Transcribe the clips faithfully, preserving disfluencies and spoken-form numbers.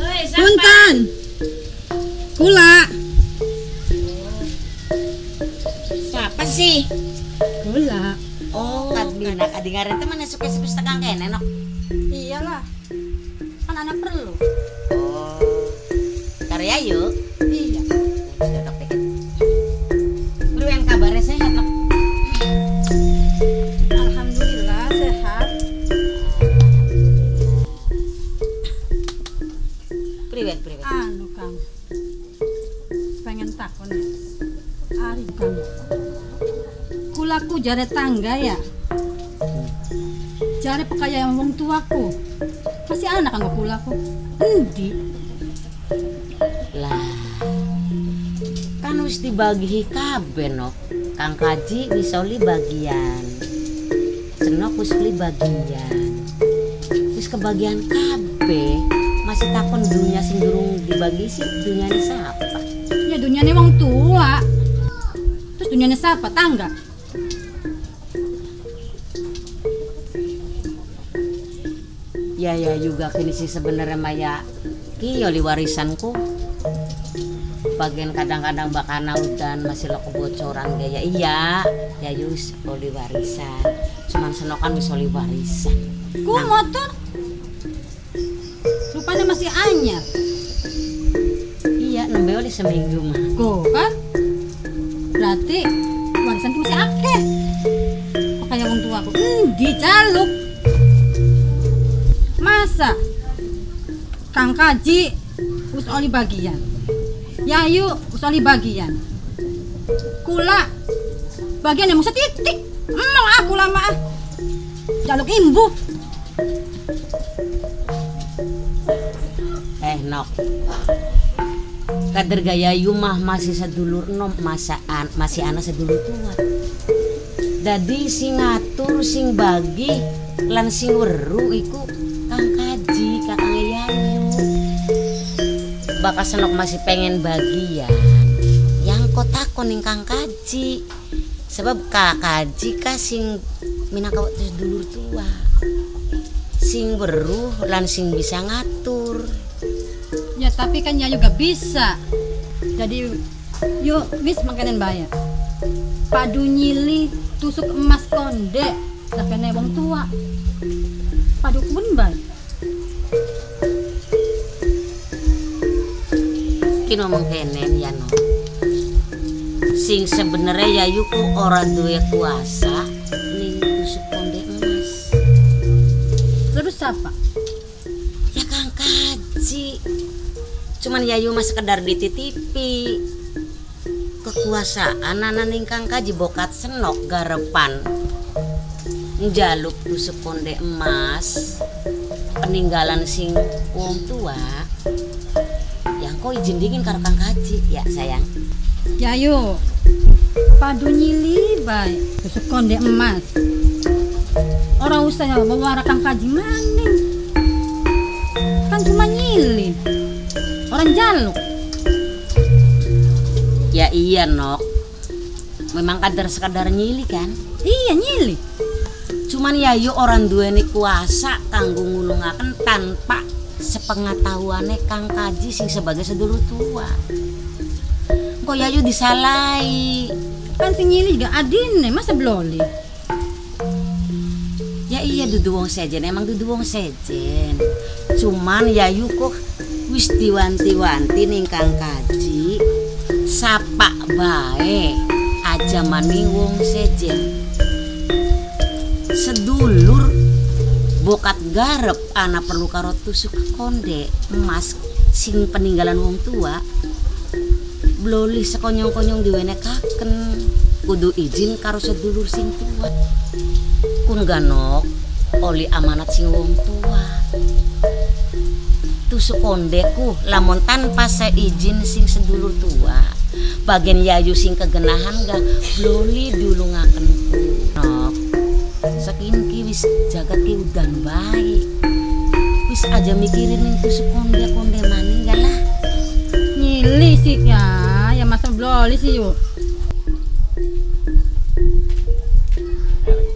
Punten. Kula. Siapa sih? Kula. Oh, kadina kadingaren teh mana suka sepis tegang kene nok. Iyalah. Kan anak perlu. Oh. Karya yuk. Iya. Dodok dikit. Berikan kabarnya sehat nok. Alhamdulillah sehat. Priwet, priwet. Anu Kang. Pengen takon ya. Ari Kang. Kulaku jare tangga ya. Jare pekaya wong tuaku. Masih anak kan kulaku. Endi? Lah. Kan wis dibagi kabeh nok. Kang Kaji bisa li bagian. Cenok wis li bagian. Wis kebagian kabeh. Masih takon dunia sing durung dibagi sih dunyane siapa? Ya dunyane wong tua. Terus dunyane siapa? Tangga. Ya ya juga kini sih sebenarnya Maya kiyo li warisanku. Bagian kadang-kadang bakana udan masih lo kebocoran gaya iya ya yus oli warisan. Cuman senokan wis oli warisan. Ku motor. Rupanya masih anyar. Iya nembe oli seminggu mah. Go kan? Berarti warisan ku masih akeh. Makanya wong tua aku endi caluk. Masa Kang Kaji wis oli bagian. Yayu wis oli bagian. Kula bagian yang setitik. Emang aku lama ah. Jaluk imbu. Eh nok. Kader gaya yumah masih sedulur nom masaan masih anak sedulur tua. Dadi sing ngatur sing bagi lan sing weru iku Kang Kaji, Kakang Yayu. Bakal senok masih pengen bagian. Yang kotakon ning Kang Kaji. Sebab Kak Kaji ka sing minangka sedulur tua. Sing weruh lan sing bisa ngatur. Ya tapi kan Yayu gak bisa. Jadi yuk wis makanan bayar. Padu nyili tusuk emas konde lakene wong tua. Padu pun bay. Kini ngomong kenen ya no. Sing sebenarnya Yayu ku ora duwe kuasa ning tusuk konde emas. Terus siapa? Ya Kang Kaji. Cuman Yayu mah sekedar dititipi. Kekuasaan anak ning Kang Kaji bokat senok garepan. Njaluk tusuk konde emas peninggalan sing wong tua yang kau izin dingin karo Kang Kaji ya sayang. Yayu padu nyili bay tusuk konde emas. Orang usah bawa Kang Kaji maning. Kan cuma nyili. Orang jaluk. Ya iya nok. Memang kadar sekadar nyili kan? Iya nyili. Cuman Yayu orang duweni kuasa kanggo ngulungaken tanpa sepengetahuane Kang Kaji sing sebagai sedulur tua. Kok Yayu disalahi? Kan sing nyili gak adine masa bloli. Ya iya dudu wong sejen, emang dudu wong sejen. Cuman Yayu kok wis diwanti-wanti ning Kang Kaji sapa bae aja mani wong sejen. Sedulur bokat garep anak perlu karo tusuk konde emas sing peninggalan wong tua. Bloli sekonyong-konyong diwenekaken kudu izin karo sedulur sing tua. Kun ganok oli amanat sing wong tua. Tusuk kondeku lamun tanpa seizin sing sedulur tua. Bagian Yayu sing kegenahan gak bloli dulu ngakenku. Nok saking ki wis jagat ki udan baik. Wis aja mikirin ning tusuk konde-konde maning ya lah. Nyili sih ya, ya masa bloli sih yuk.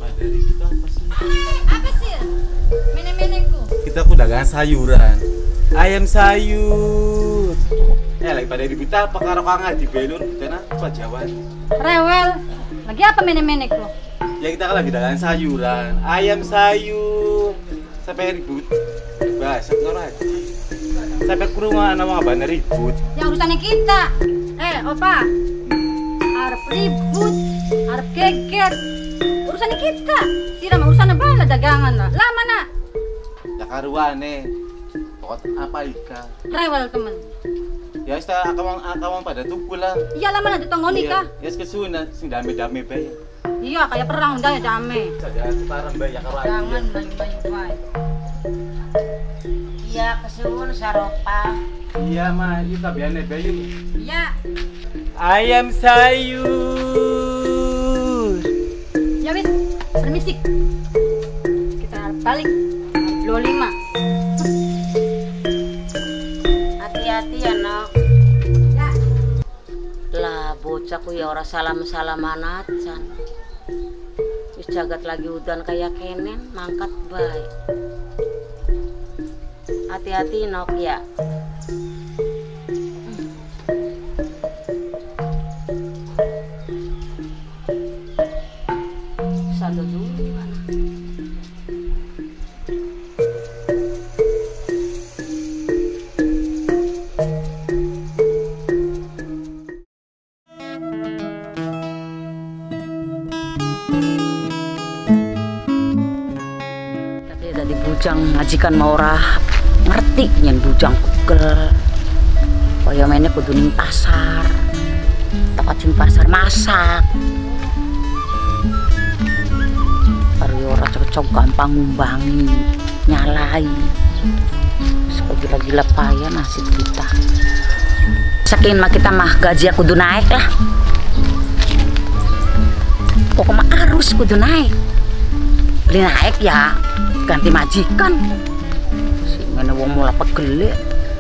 Apa sih? Mene-meneku. Kita aku dagang sayuran. ayam sayur. Eh lagi pada ribut apa karo kang di belur dan apa Jawa? Rewel. Lagi apa menek-menek lo? Ya kita kan lagi dagang sayuran, ayam sayur. Sampai ribut. Bahasa ngora. Sampai ke rumah nama abang ribut. Yang urusannya kita. Eh, opa. Arep ribut, arep geger. Urusannya kita. Siram urusannya bala dagangan lah. Lama nak. Ya karuane. Pokok apa ika? Rewel temen. Ya sta akawang akawang pada tuku lah. Iya lama nak ditonggo nikah. Ya kesuna sing dame-dame bae. Iya kayak perang udah ya damai. Saja sekarang bae ya karuane. Jangan bayu-bayu bae. Iya kesuwun saropa. Iya mah, itu tabiane bae. Iya. Ayam sayur. Ya wis, permisi. Kita balik. dua puluh lima. Hati-hati ya nak. Ya. Lah bocah ku ya ora salam-salaman acan. Wis jagat lagi udan kayak kenen mangkat bae. Hati-hati nok ya. Satu dulu mana? Tapi tadi bujang ngajikan mau ora ngerti nyen bujang pegel. Kaya mainnya kudu ning pasar. Tepat sing pasar masak. Karo ora cocok gampang ngumbangi, nyalai. Suka gila-gila payah nasib kita. Saking mah kita mah gaji kudu naik lah. Pokoknya harus kudu naik. Beli naik ya ganti majikan. Mana wong mula pegel.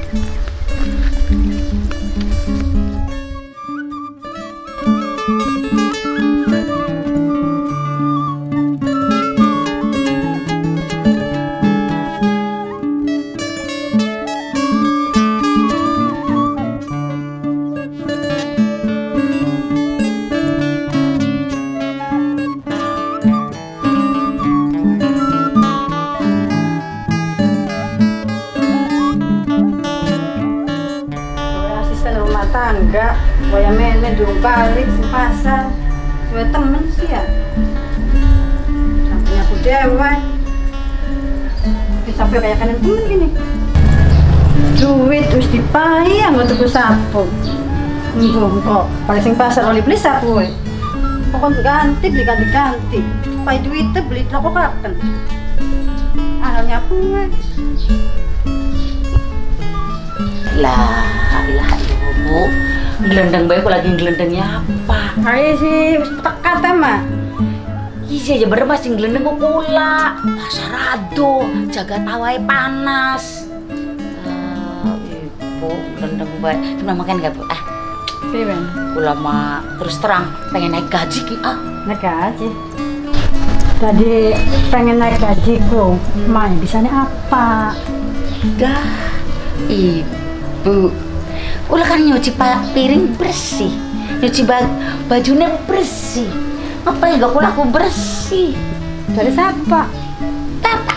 Tangga, waya mene durung balik si pasar, suwe temen sih ya. Sampainya aku dewa, sampai kayak kanan temen gini. Duit terus dipayang untuk tuku sapu. Enggak kok, paling sing pasar oleh beli sapu. Pokoknya ganti beli ganti ganti. Pay duitnya beli rokok kapan? Ahalnya apa? Lah, ilah Bu, gelendeng bae kok lagi gelendengnya apa? Ayo sih, wis tekat mah. Iya aja bener mas gelendeng kok kula. Pasar ado, jaga tawai panas. Uh, ibu gelendeng bae. Cuma makan enggak Bu? Ah. Piye, Kula mah terus terang pengen naik gaji ki ah. Naik gaji. Tadi pengen naik gajiku. Mai bisanya apa? Dah. Ibu Kula kan nyuci piring bersih, nyuci bajunya bersih. Apa yang gak kula aku bersih? Dari siapa? Tata.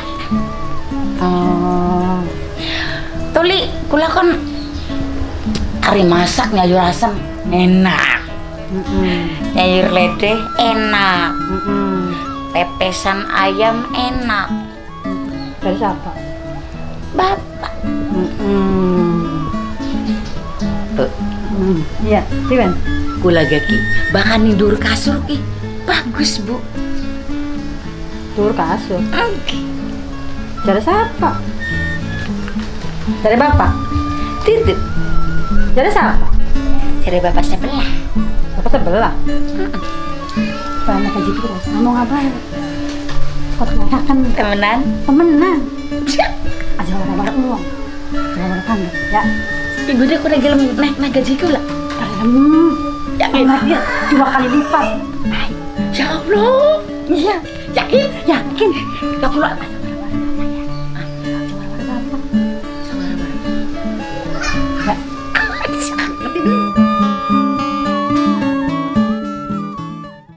Oh. Tuli, kula kan hari masak nyayur asam enak, Mm -mm. nyayur lede enak, Mm -mm. pepesan ayam enak. Dari siapa? Bapak. Mm -mm. Tuh. Mm. Iya, Tiwen. Kula gaki, bahkan tidur kasur ki bagus Bu. Tur kasur. Oke. Dari siapa? Dari bapak. Titip. Dari siapa? Dari bapak sebelah. Bapak sebelah. Banyak gaji terus. Ngomong apa? Kok kan Temenan. temenan. Aja orang-orang uang. Orang-orang tangga. Ya. Ibu deh udah gelem naik naik gaji kula. Kalem. Yakin? Naiknya dua kali lipat. Ya Allah. Iya. Yakin? Yakin. Ya kula apa? Gak